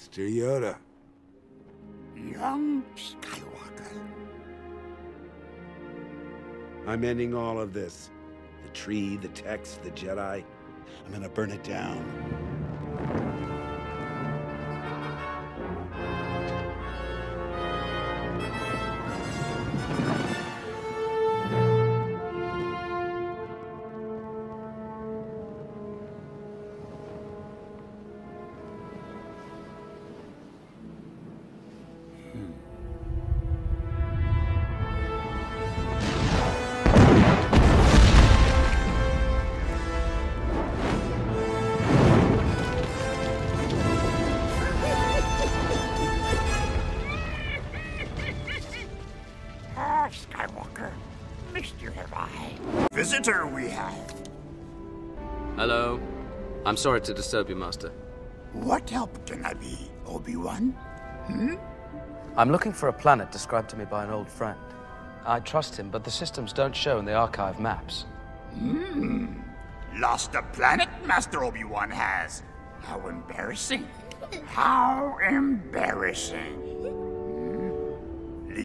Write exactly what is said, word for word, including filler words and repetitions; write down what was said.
Master Yoda. Young Skywalker. I'm ending all of this. The tree, the text, the Jedi. I'm gonna burn it down. Skywalker, Mister Levi. Visitor we have. Hello. I'm sorry to disturb you, Master. What help can I be, Obi-Wan? Hmm? I'm looking for a planet described to me by an old friend. I trust him, but the systems don't show in the archive maps. Hmm. Lost a planet, Master Obi-Wan has. How embarrassing. How embarrassing.